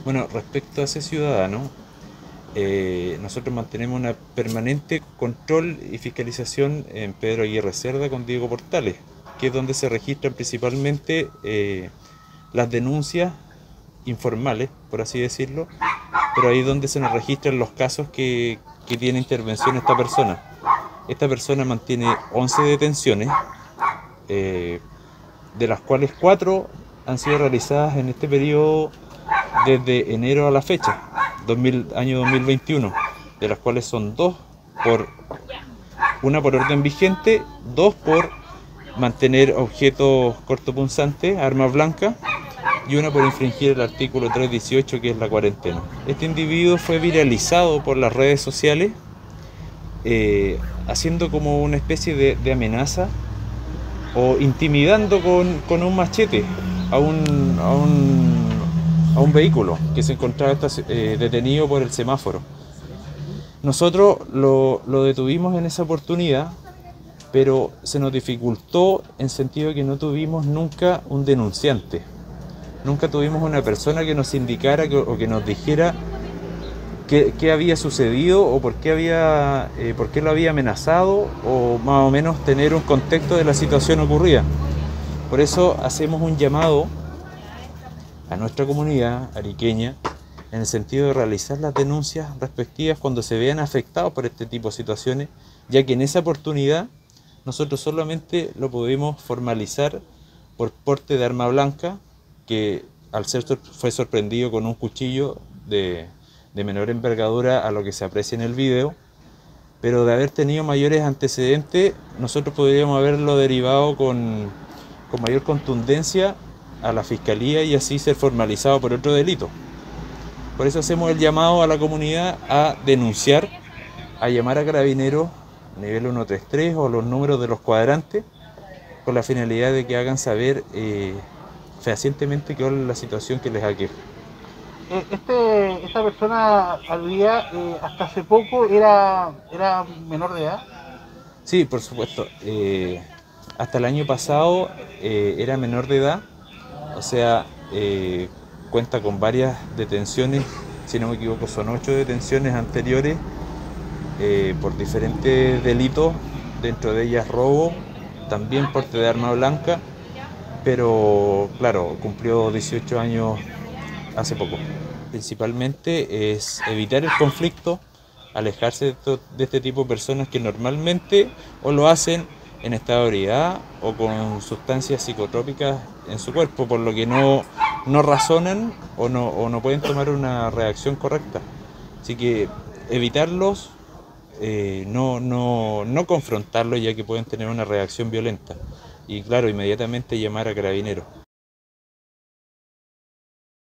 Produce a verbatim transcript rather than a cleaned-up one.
Bueno, respecto a ese ciudadano, eh, nosotros mantenemos una permanente control y fiscalización en Pedro Aguirre Cerda con Diego Portales, que es donde se registran principalmente eh, las denuncias informales, por así decirlo, pero ahí es donde se nos registran los casos que, que tiene intervención esta persona. Esta persona mantiene once detenciones, eh, de las cuales cuatro han sido realizadas en este periodo desde enero a la fecha, dos mil, año dos mil veintiuno, de las cuales son dos por una por orden vigente, dos por mantener objetos cortopunzantes, armas blancas, y una por infringir el artículo trescientos dieciocho, que es la cuarentena. Este individuo fue viralizado por las redes sociales, eh, haciendo como una especie de, de amenaza o intimidando con, con un machete a un, a un, a un vehículo que se encontraba eh, detenido por el semáforo. Nosotros lo, lo detuvimos en esa oportunidad, pero se nos dificultó en sentido de que no tuvimos nunca un denunciante. Nunca tuvimos una persona que nos indicara que, o que nos dijera qué, qué había sucedido o por qué, había, eh, por qué lo había amenazado, o más o menos tener un contexto de la situación ocurrida. Por eso hacemos un llamado a nuestra comunidad ariqueña en el sentido de realizar las denuncias respectivas cuando se vean afectados por este tipo de situaciones, ya que en esa oportunidad nosotros solamente lo pudimos formalizar por porte de arma blanca, que al ser fue sorprendido con un cuchillo de, de menor envergadura a lo que se aprecia en el video, pero de haber tenido mayores antecedentes, nosotros podríamos haberlo derivado con, con mayor contundencia a la fiscalía y así ser formalizado por otro delito. Por eso hacemos el llamado a la comunidad a denunciar, a llamar a Carabineros nivel ciento treinta y tres o los números de los cuadrantes, con la finalidad de que hagan saber eh, fehacientemente qué es la situación que les aqueja. Eh, este, esta persona aludía, eh, hasta hace poco era, era menor de edad. Sí, por supuesto. Eh, hasta el año pasado eh, era menor de edad, o sea, eh, cuenta con varias detenciones, si no me equivoco son ocho detenciones anteriores eh, por diferentes delitos, dentro de ellas robo, también porte de arma blanca, pero claro, cumplió dieciocho años hace poco. Principalmente es evitar el conflicto, alejarse de, to- de este tipo de personas que normalmente o lo hacen en estado de ebriedad o con sustancias psicotrópicas en su cuerpo, por lo que no, no razonan o no, o no pueden tomar una reacción correcta. Así que evitarlos, eh, no, no, no confrontarlos, ya que pueden tener una reacción violenta. Y claro, inmediatamente llamar a Carabineros.